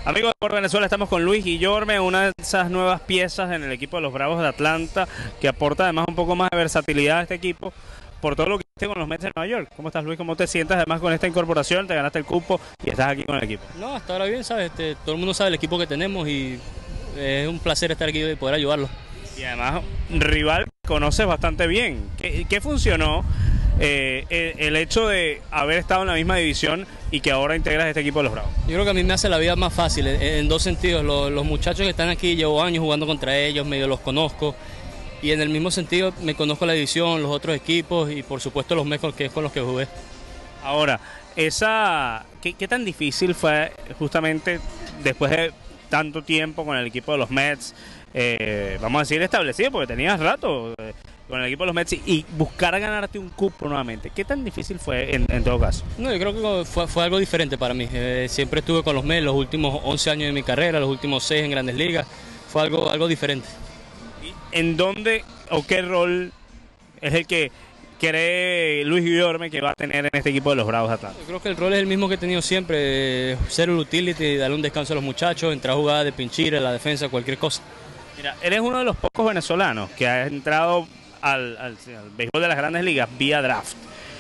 Amigos de Sport Venezuela, estamos con Luis Guillorme, una de esas nuevas piezas en el equipo de los Bravos de Atlanta, que aporta además un poco más de versatilidad a este equipo por todo lo que hiciste con los Mets de Nueva York. ¿Cómo estás, Luis? ¿Cómo te sientas además con esta incorporación? Te ganaste el cupo y estás aquí con el equipo. No, hasta ahora bien, ¿sabes? Todo el mundo sabe el equipo que tenemos y es un placer estar aquí y poder ayudarlo. Y además, rival que conoces bastante bien. ¿Qué funcionó el hecho de haber estado en la misma división y que ahora integras este equipo de los Bravos? Yo creo que a mí me hace la vida más fácil en dos sentidos. Los muchachos que están aquí, llevo años jugando contra ellos, medio los conozco. Y en el mismo sentido me conozco la división, los otros equipos y por supuesto los Mets que es con los que jugué. Ahora, ¿qué tan difícil fue justamente después de tanto tiempo con el equipo de los Mets, vamos a decir establecido, porque tenías rato con el equipo de los Mets y buscar ganarte un cupo nuevamente? ¿Qué tan difícil fue en todo caso? No, yo creo que fue algo diferente para mí. Siempre estuve con los Mets los últimos 11 años de mi carrera, los últimos 6 en Grandes Ligas. Fue algo diferente. ¿En dónde o qué rol es el que cree Luis Guillorme que va a tener en este equipo de los Bravos de Atlanta? Yo creo que el rol es el mismo que he tenido siempre, ser un utility, darle un descanso a los muchachos, entrar a jugar de pinchira, la defensa, cualquier cosa. Mira, eres uno de los pocos venezolanos que ha entrado al béisbol de las Grandes Ligas vía draft.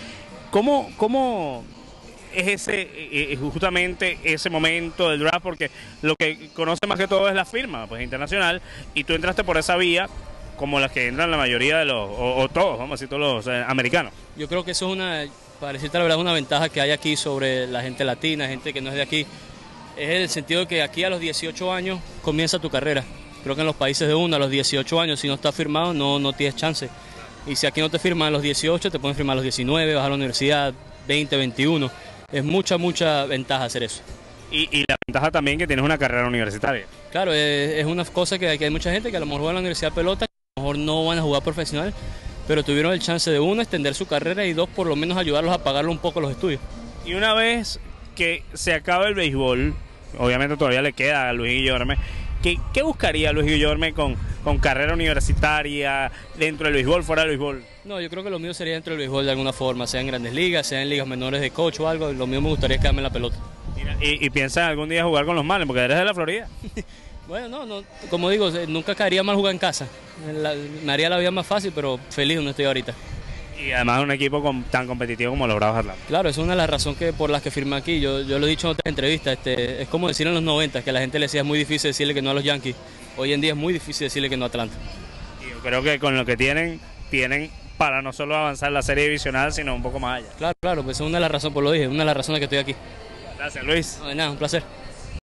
¿Cómo es justamente ese momento del draft? Porque lo que conoce más que todo es la firma pues internacional, y tú entraste por esa vía como las que entran la mayoría de los, o todos, vamos a decir todos los americanos. Yo creo que eso es para decirte la verdad, una ventaja que hay aquí sobre la gente latina, gente que no es de aquí. Es el sentido de que aquí a los 18 años comienza tu carrera. Creo que en los países de uno, a los 18 años, si no estás firmado, no tienes chance. Y si aquí no te firman a los 18, te pueden firmar a los 19, vas a la universidad, 20, 21. Es mucha ventaja hacer eso. Y la ventaja también que tienes una carrera universitaria. Claro, es una cosa que hay mucha gente que a lo mejor juega en la universidad de pelota, que a lo mejor no van a jugar profesional, pero tuvieron el chance de uno, extender su carrera y dos, por lo menos ayudarlos a pagarlo un poco los estudios. Y una vez que se acabe el béisbol, obviamente todavía le queda a Luis Guillorme, ¿qué buscaría Luis Guillorme con carrera universitaria, dentro del béisbol, fuera del béisbol? No, yo creo que lo mío sería dentro del béisbol de alguna forma, sea en Grandes Ligas, sea en ligas menores de coach o algo. Lo mío me gustaría quedarme en la pelota. Mira, ¿y piensas algún día jugar con los Marlins? Porque eres de la Florida. Bueno, no, como digo, nunca caería mal jugar en casa. Me haría la vida más fácil, pero feliz donde estoy ahorita. Y además un equipo tan competitivo como los Bravos de Atlanta. Claro, esa es una de las razones por las que firmé aquí. Yo lo he dicho en otras entrevistas, es como decir en los 90, que a la gente le decía es muy difícil decirle que no a los Yankees. Hoy en día es muy difícil decirle que no a Atlanta. Y yo creo que con lo que tienen para no solo avanzar la serie divisional, sino un poco más allá. Claro, pues esa es una de las razones, por lo dije, una de las razones que estoy aquí. Gracias, Luis. No, de nada, un placer.